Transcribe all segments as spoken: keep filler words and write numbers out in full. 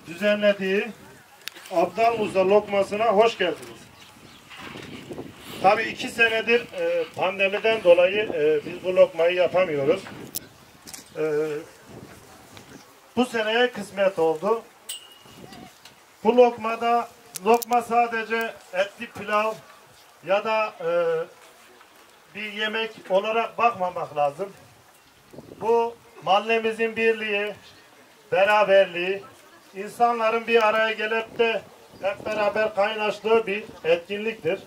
düzenlediği Abdal Musa lokmasına hoş geldiniz. Tabii iki senedir e, pandemiden dolayı e, biz bu lokmayı yapamıyoruz. E, bu seneye kısmet oldu. Bu lokmada lokma sadece etli pilav ya da e, bir yemek olarak bakmamak lazım. Bu mahallemizin birliği, beraberliği, insanların bir araya gelip de hep beraber kaynaştığı bir etkinliktir.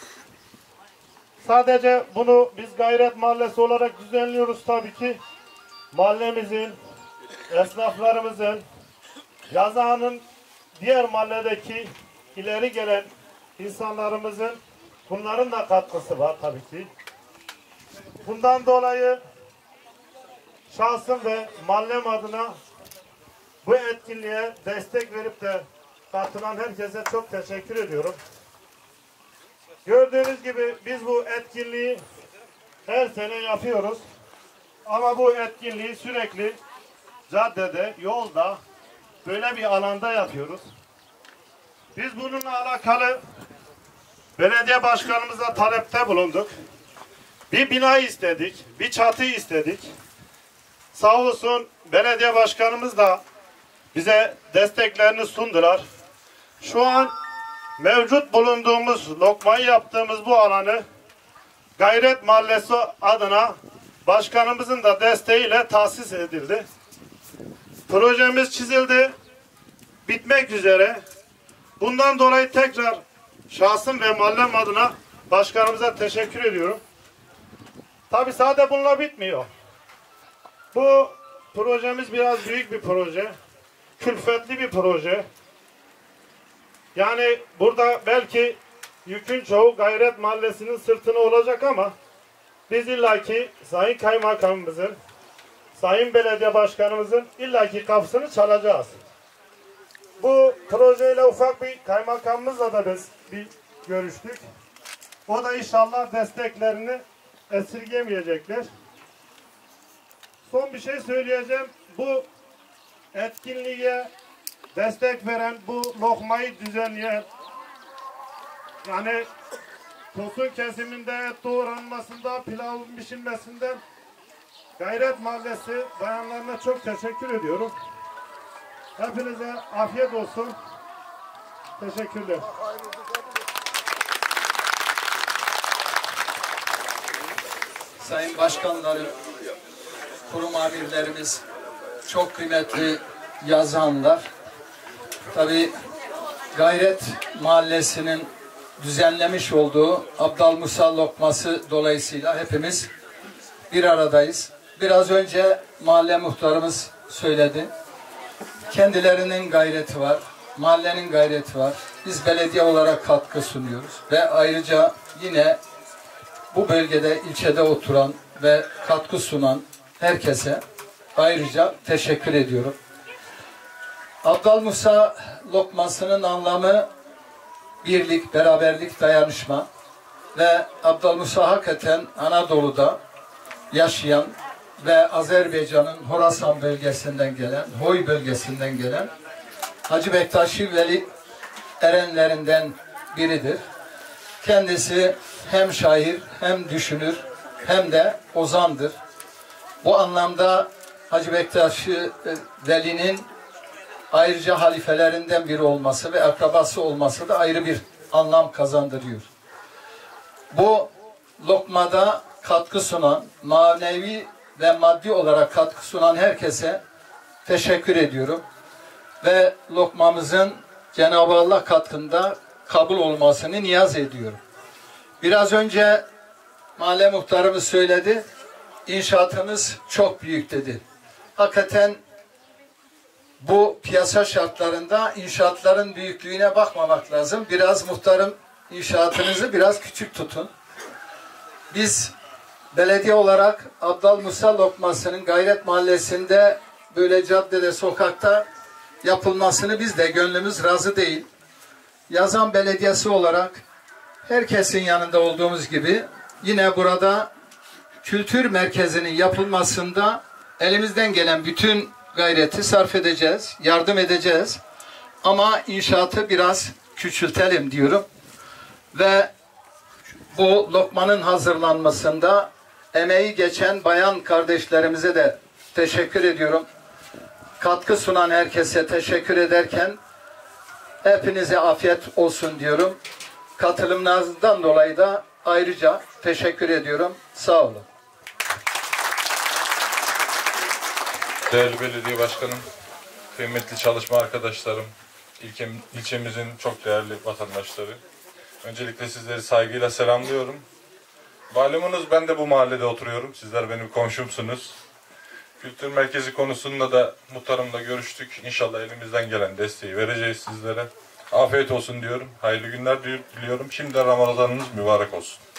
Sadece bunu biz Gayret Mahallesi olarak düzenliyoruz tabii ki. Mahallemizin, esnaflarımızın, Yazıhan'ın diğer mahalledeki ileri gelen insanlarımızın bunların da katkısı var tabii ki. Bundan dolayı şahsım ve mahallem adına bu etkinliğe destek verip de katılan herkese çok teşekkür ediyorum. Gördüğünüz gibi biz bu etkinliği her sene yapıyoruz. Ama bu etkinliği sürekli caddede, yolda, böyle bir alanda yapıyoruz. Biz bununla alakalı belediye başkanımıza talepte bulunduk. Bir bina istedik, bir çatı istedik. Sağ olsun belediye başkanımız da bize desteklerini sundular. Şu an mevcut bulunduğumuz, lokmayı yaptığımız bu alanı Gayret Mahallesi adına başkanımızın da desteğiyle tahsis edildi. Projemiz çizildi, bitmek üzere. Bundan dolayı tekrar şahsım ve mahallem adına başkanımıza teşekkür ediyorum. Tabi sadece bununla bitmiyor. Bu projemiz biraz büyük bir proje. Külfetli bir proje. Yani burada belki yükün çoğu Gayret Mahallesi'nin sırtına olacak ama biz illaki Sayın Kaymakamımızın, Sayın Belediye Başkanımızın illaki kapısını çalacağız. Bu projeyle ufak bir kaymakamımızla da biz bir görüştük. O da inşallah desteklerini esirgemeyecekler. Son bir şey söyleyeceğim. Bu etkinliğe destek veren, bu lokmayı düzenleyen, yani tosun kesiminde, et doğranmasında, pilavın pişirmesinden Gayret Mahallesi bayanlarına çok teşekkür ediyorum. Hepinize afiyet olsun. Teşekkürler. Sayın Başkanlarım, kurum amirlerimiz, çok kıymetli Yazıhanlılar. Tabii Gayret Mahallesi'nin düzenlemiş olduğu Abdal Musa lokması dolayısıyla hepimiz bir aradayız. Biraz önce mahalle muhtarımız söyledi. Kendilerinin gayreti var, mahallenin gayreti var. Biz belediye olarak katkı sunuyoruz ve ayrıca yine bu bölgede, ilçede oturan ve katkı sunan herkese ayrıca teşekkür ediyorum. Abdal Musa lokmasının anlamı birlik, beraberlik, dayanışma ve Abdal Musa hakikaten Anadolu'da yaşayan ve Azerbaycan'ın Horasan bölgesinden gelen, Hoy bölgesinden gelen Hacı Bektaşi Veli erenlerinden biridir. Kendisi hem şair, hem düşünür, hem de ozandır. Bu anlamda Hacı Bektaşi Veli'nin ayrıca halifelerinden biri olması ve akrabası olması da ayrı bir anlam kazandırıyor. Bu lokmada katkı sunan, manevi ve maddi olarak katkı sunan herkese teşekkür ediyorum. Ve lokmamızın Cenab-ı Allah katında kabul olmasını niyaz ediyorum. Biraz önce mahalle muhtarımız söyledi, inşaatımız çok büyük dedi. Hakikaten bu piyasa şartlarında inşaatların büyüklüğüne bakmamak lazım. Biraz muhtarım inşaatınızı biraz küçük tutun. Biz belediye olarak Abdal Musa lokmasının Gayret Mahallesi'nde böyle caddede, sokakta yapılmasını biz de gönlümüz razı değil. Yazan Belediyesi olarak herkesin yanında olduğumuz gibi yine burada kültür merkezinin yapılmasında elimizden gelen bütün gayreti sarf edeceğiz, yardım edeceğiz. ama inşaatı biraz küçültelim diyorum. Ve bu lokmanın hazırlanmasında emeği geçen bayan kardeşlerimize de teşekkür ediyorum. Katkı sunan herkese teşekkür ederken hepinize afiyet olsun diyorum. Katılımlarınızdan dolayı da ayrıca teşekkür ediyorum. Sağ olun. Değerli belediye başkanım, kıymetli çalışma arkadaşlarım, ilçem, ilçemizin çok değerli vatandaşları. Öncelikle sizleri saygıyla selamlıyorum. Malumunuz ben de bu mahallede oturuyorum. Sizler benim komşumsunuz. Kültür merkezi konusunda da muhtarımla görüştük. İnşallah elimizden gelen desteği vereceğiz sizlere. Afiyet olsun diyorum. Hayırlı günler diliyorum. Şimdiden Ramazanınız mübarek olsun.